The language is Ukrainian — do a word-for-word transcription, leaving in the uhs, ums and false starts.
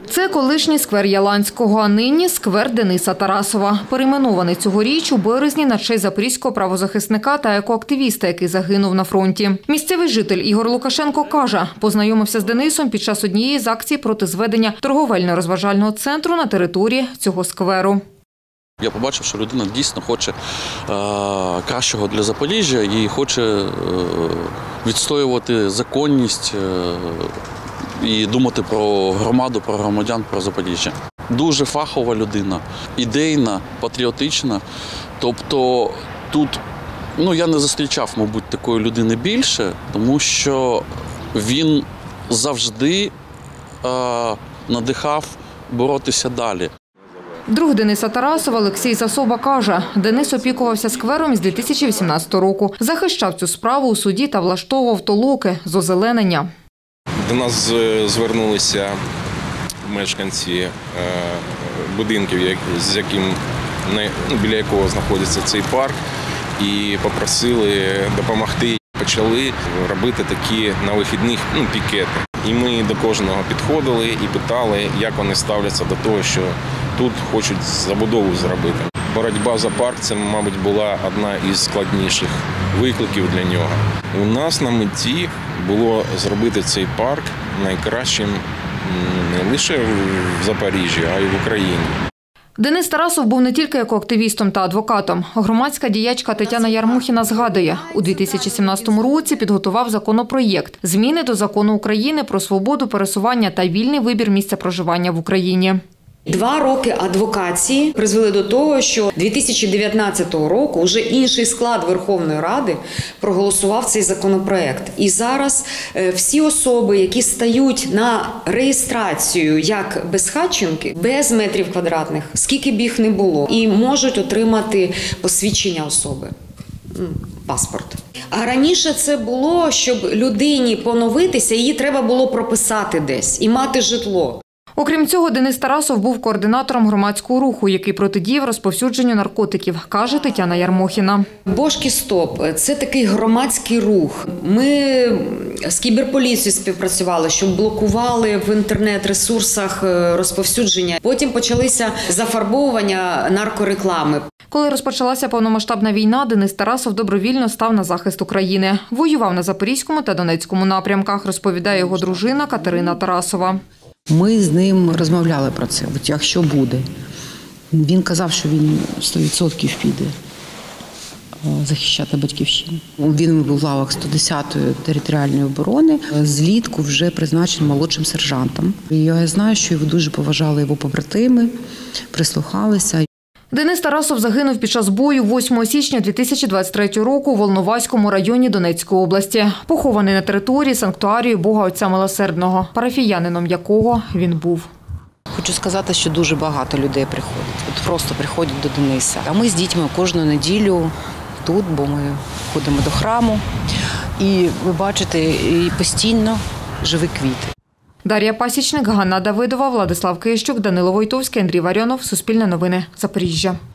Це колишній сквер Яланського, а нині сквер Дениса Тарасова. Перейменований цьогоріч у березні на честь запорізького правозахисника та екоактивіста, який загинув на фронті. Місцевий житель Ігор Лукашенко каже, познайомився з Денисом під час однієї з акцій проти зведення торговельно-розважального центру на території цього скверу. Я побачив, що людина дійсно хоче е, кращого для Запоріжжя і хоче е, відстоювати законність е, і думати про громаду, про громадян, про Запоріжжя. Дуже фахова людина, ідейна, патріотична. Тобто тут ну, я не зустрічав, мабуть, такої людини більше, тому що він завжди е, надихав боротися далі. Друг Дениса Тарасова Олексій Засоба каже, Денис опікувався сквером із дві тисячі вісімнадцятого року. Захищав цю справу у суді та влаштовував толоки з озеленення. До нас звернулися мешканці будинків, з яким, біля якого знаходиться цей парк, і попросили допомогти. Почали робити такі на вихідних ну, пікети. І ми до кожного підходили і питали, як вони ставляться до того, що тут хочуть забудову зробити. Боротьба за парк – це, мабуть, була одна із складніших викликів для нього. У нас на меті було зробити цей парк найкращим не лише в Запоріжжі, а й в Україні. Денис Тарасов був не тільки екоактивістом та адвокатом. Громадська діячка Тетяна Ярмухіна згадує, у дві тисячі сімнадцятому році підготував законопроєкт «Зміни до Закону України про свободу пересування та вільний вибір місця проживання в Україні». Два роки адвокації призвели до того, що дві тисячі дев'ятнадцятого року вже інший склад Верховної Ради проголосував цей законопроект. І зараз всі особи, які стають на реєстрацію як безхатченки, без метрів квадратних, скільки б їх не було, і можуть отримати посвідчення особи, паспорт. А раніше це було, щоб людині поновитися, її треба було прописати десь і мати житло. Окрім цього, Денис Тарасов був координатором громадського руху, який протидіяв розповсюдженню наркотиків, каже Тетяна Ярмухіна. Бошки Стоп – це такий громадський рух. Ми з кіберполіцією співпрацювали, щоб блокували в інтернет-ресурсах розповсюдження. Потім почалися зафарбовування наркореклами. Коли розпочалася повномасштабна війна, Денис Тарасов добровільно став на захист України. Воював на Запорізькому та Донецькому напрямках, розповідає його дружина Катерина Тарасова. Ми з ним розмовляли про це, от якщо буде. Він казав, що він сто відсотків піде захищати батьківщину. Він був в лавах сто десятої територіальної оборони, злітку вже призначений молодшим сержантом. І я знаю, що його дуже поважали його побратими, прислухалися. Денис Тарасов загинув під час бою восьмого січня дві тисячі двадцять третього року у Волноваському районі Донецької області. Похований на території санктуарію Бога Отця Милосердного, парафіянином якого він був. Хочу сказати, що дуже багато людей приходять. От просто приходять до Дениса. А ми з дітьми кожну неділю тут, бо ми ходимо до храму. І ви бачите, і постійно живі квіти. Дар'я Пасічник, Ганна Давидова, Владислав Кищук, Данило Войтовський, Андрій Варіонов. Суспільне новини. Запоріжжя.